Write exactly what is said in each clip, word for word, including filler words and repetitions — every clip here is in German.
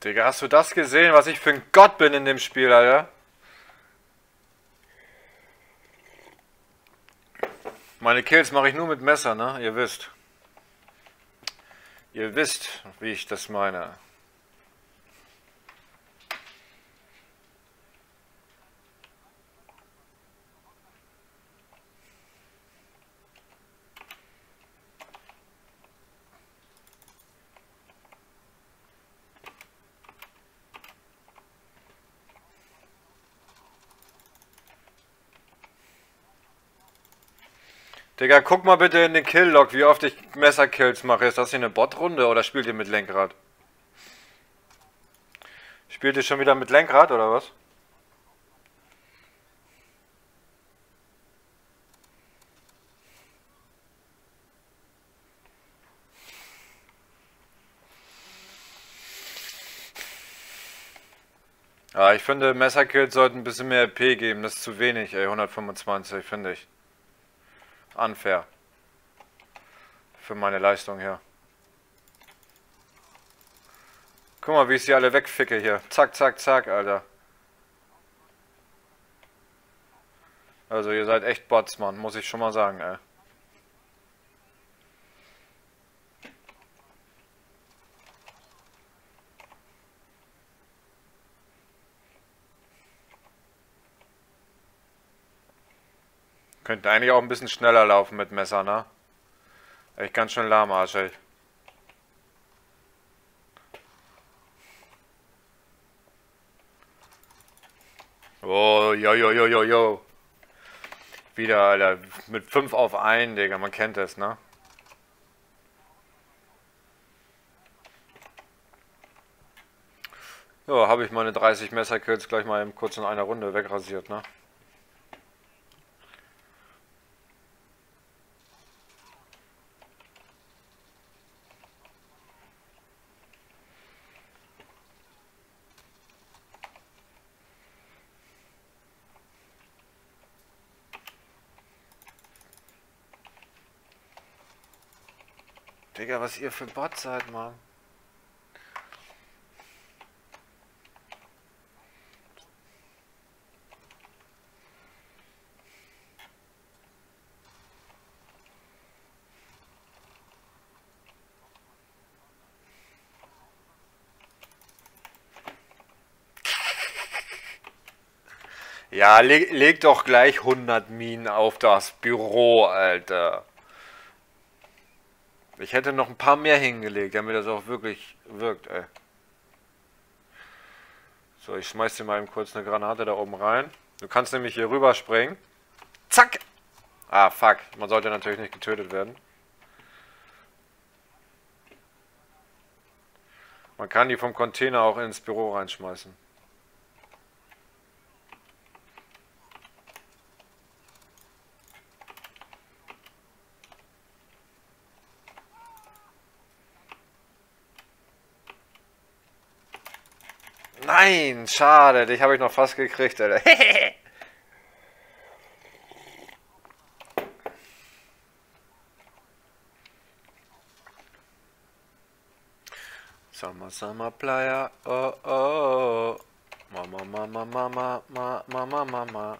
Digga, hast du das gesehen, was ich für ein Gott bin in dem Spiel, Alter? Meine Kills mache ich nur mit Messer, ne? Ihr wisst. Ihr wisst, wie ich das meine. Digga, guck mal bitte in den Kill-Log, wie oft ich Messerkills mache. Ist das hier eine Bot-Runde oder spielt ihr mit Lenkrad? Spielt ihr schon wieder mit Lenkrad oder was? Ja, ich finde, Messerkills sollten ein bisschen mehr R P geben. Das ist zu wenig, ey. hundertfünfundzwanzig, finde ich. Unfair. Für meine Leistung hier. Guck mal, wie ich sie alle wegficke hier. Zack, zack, zack, Alter. Also ihr seid echt Bots, Mann. Muss ich schon mal sagen, ey. Könnte eigentlich auch ein bisschen schneller laufen mit Messer, ne? Echt ganz schön lahmarsch, ey. Oh, jo, jo, jo, jo, jo. Wieder, Alter. Mit fünf auf einen, Digga. Man kennt das, ne? Ja, habe ich meine dreißig Messerkills gleich mal eben kurz in einer Runde wegrasiert, ne? Digga, was ihr für Bots seid, Mann. Ja, leg, leg doch gleich hundert Minen auf das Büro, Alter. Ich hätte noch ein paar mehr hingelegt, damit das auch wirklich wirkt, ey. So, ich schmeiß dir mal eben kurz eine Granate da oben rein. Du kannst nämlich hier rüber springen. Zack! Ah, fuck. Man sollte natürlich nicht getötet werden. Man kann die vom Container auch ins Büro reinschmeißen. Nein, schade. Dich habe ich noch fast gekriegt, Alter. Summer, Summer Playa, oh, oh. Mama, Mama, Mama, Mama, Mama, Mama.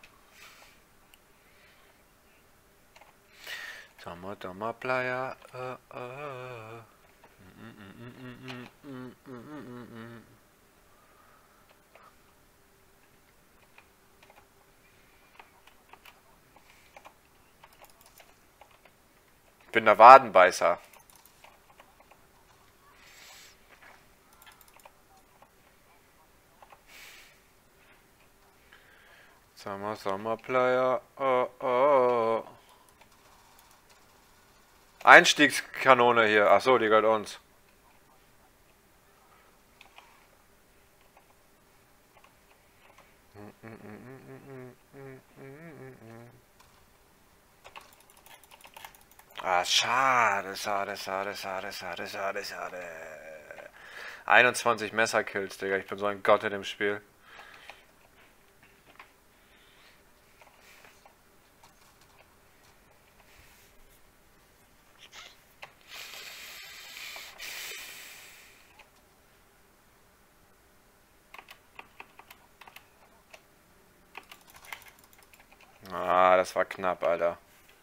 Summer, Summer Playa, oh, oh. Mm, mm, mm, mm, mm, mm, mm, mm. Ich bin der Wadenbeißer. Summer, Summer Playa, oh, oh. Einstiegskanone hier. Achso, die gehört uns. Ah, schade, schade, schade, schade, schade, schade, schade. einundzwanzig Messerkills, Digga. Ich bin so ein Gott in dem Spiel. das war knapp, Alter.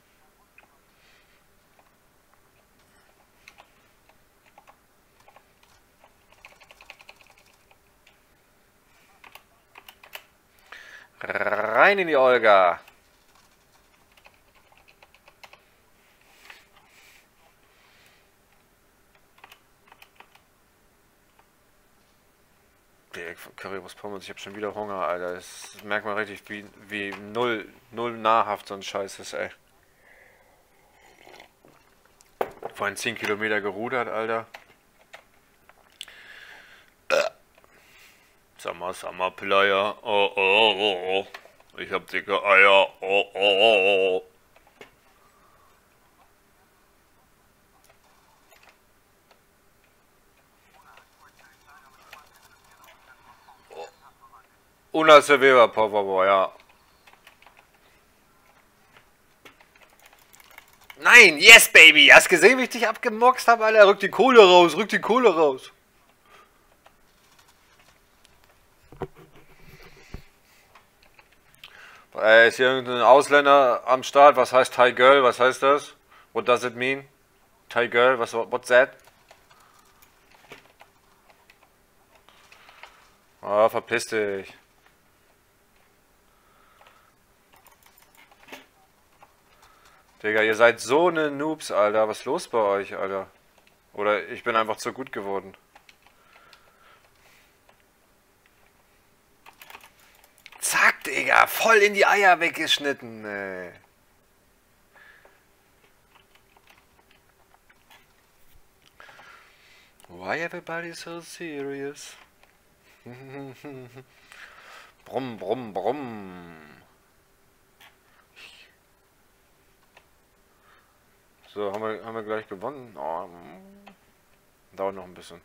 Rein in die Olga. Currywurst Pommes, ich hab schon wieder Hunger, Alter. Das merkt man richtig, wie, wie null, null nahrhaft so ein Scheiß ist, ey. Vorhin zehn Kilometer gerudert, Alter. Summer, Summer Player. Oh, oh, oh, oh. Ich hab dicke Eier. Oh, oh, oh, oh. Una Cervera, por favor, ja. Nein, yes, baby. Hast gesehen, wie ich dich abgemoxt habe, Alter? Rück die Kohle raus, rück die Kohle raus. Äh, ist hier irgendein Ausländer am Start? Was heißt Thai Girl? Was heißt das? What does it mean? Thai Girl? Was, what's that? Ah, oh, verpiss dich. Digga, ihr seid so ne Noobs, Alter. Was ist los bei euch, Alter? Oder ich bin einfach zu gut geworden. Zack, Digga. Voll in die Eier weggeschnitten, ey. Why everybody so serious? Brumm, brumm, brumm. So, haben wir, haben wir gleich gewonnen. Oh, dauert noch ein bisschen.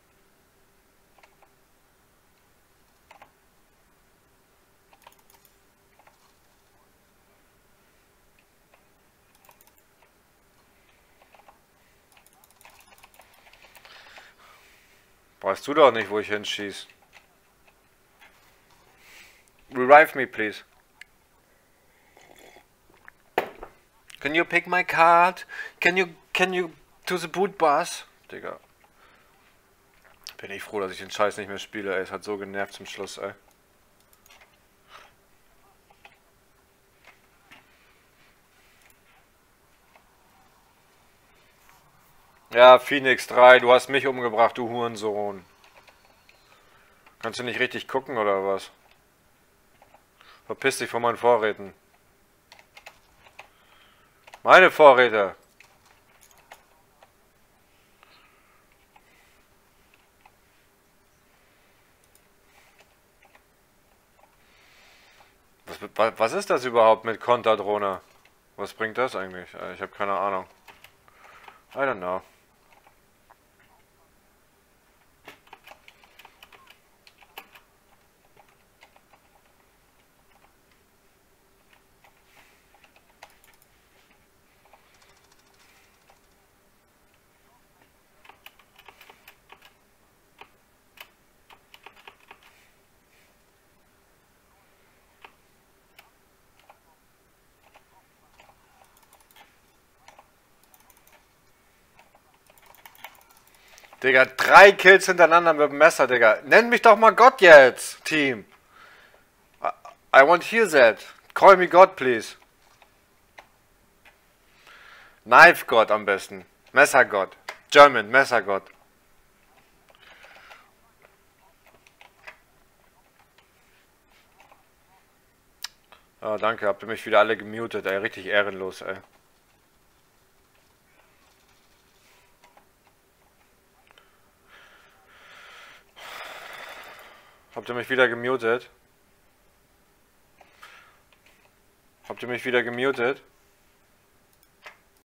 Weißt du doch nicht, wo ich hinschieß. Revive me, please. Can you pick my card? Can you, can you to the boot bus? Digga. Bin ich froh, dass ich den Scheiß nicht mehr spiele, ey. Es hat so genervt zum Schluss, ey. Ja, Phoenix drei, du hast mich umgebracht, du Hurensohn. Kannst du nicht richtig gucken, oder was? Verpiss dich von meinen Vorräten. Meine Vorräte. Was, was ist das überhaupt mit Konterdrohne? Was bringt das eigentlich? Ich habe keine Ahnung. I don't know. Digga, drei Kills hintereinander mit dem Messer, Digga. Nenn mich doch mal Gott jetzt, Team. I, I want to hear that. Call me God, please. Knife God am besten. Messergott. German, Messergott. Ah, danke, habt ihr mich wieder alle gemutet, ey. Richtig ehrenlos, ey. Habt ihr mich wieder gemutet? Habt ihr mich wieder gemutet?